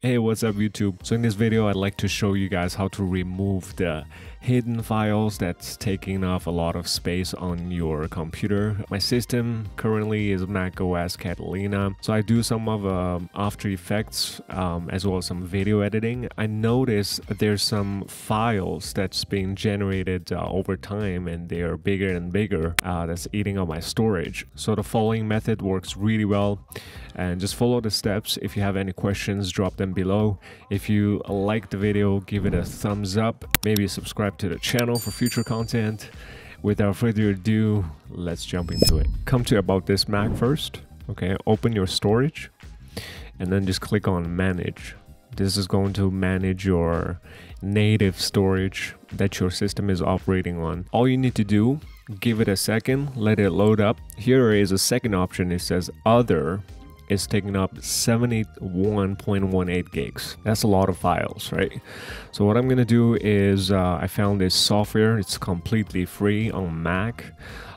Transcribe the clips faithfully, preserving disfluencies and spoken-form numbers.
Hey, what's up YouTube? So in this video I'd like to show you guys how to remove the hidden files that's taking up a lot of space on your computer. My system currently is Mac O S Catalina, so I do some of um, After Effects um, as well as some video editing. I noticed there's some files that's being generated uh, over time and they are bigger and bigger. Uh, that's eating up my storage. So the following method works really well, and just follow the steps. If you have any questions, drop them below. If you like the video, give it a thumbs up, maybe subscribe to the channel for future content. Without further ado, let's jump into it. Come to About This Mac first. Okay, open your storage and then just click on Manage. This is going to manage your native storage that your system is operating on. All you need to do, give it a second, let it load up. Here is a second option. It says Other. Is taking up seventy-one point one eight gigs. That's a lot of files, right? So what I'm gonna do is uh, I found this software. It's completely free on Mac.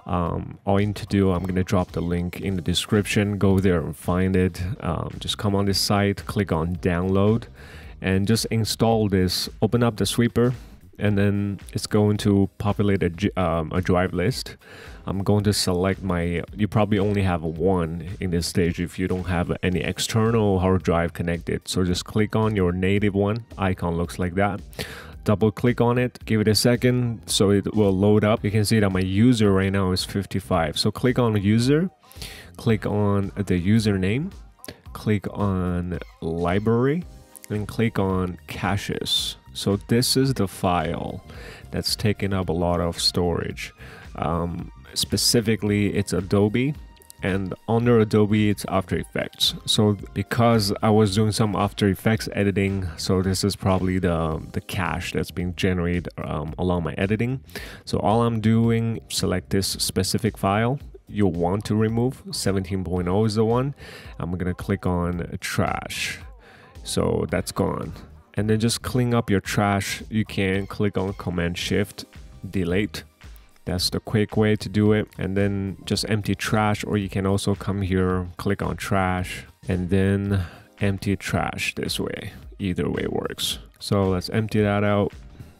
Um, all you need to do, I'm gonna drop the link in the description. Go there and find it. Um, just come on this site, click on download, and just install this. Open up the sweeper, and then it's going to populate a, um, a drive list. I'm going to select my, you probably only have one in this stage if you don't have any external hard drive connected. So just click on your native one, icon looks like that. Double click on it, give it a second so it will load up. You can see that my user right now is fifty-five. So click on user, click on the username, click on library, and click on caches. So this is the file that's taking up a lot of storage. Um, specifically, it's Adobe, and under Adobe, it's After Effects. So because I was doing some After Effects editing, so this is probably the, the cache that's being generated um, along my editing. So all I'm doing, select this specific file you'll want to remove. seventeen point oh is the one. I'm gonna click on trash. So that's gone. And then just clean up your trash. You can click on Command Shift Delete. That's the quick way to do it. And then just empty trash, or you can also come here, click on trash, and then empty trash this way. Either way works. So let's empty that out.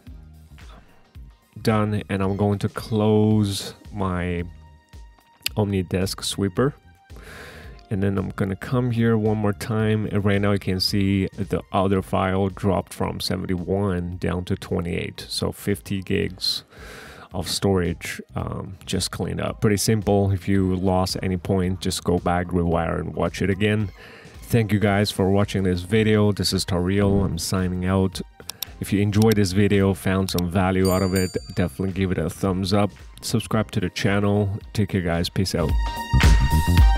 Done. And I'm going to close my OmniDesk sweeper. And then I'm gonna come here one more time, and right now you can see the other file dropped from seventy-one down to twenty-eight, so fifty gigs of storage um, just cleaned up. Pretty simple. If you lost any point, just go back, rewire, and watch it again. Thank you guys for watching this video. This is Tariel. I'm signing out. If you enjoyed this video, found some value out of it, definitely give it a thumbs up. Subscribe to the channel. Take care guys. Peace out.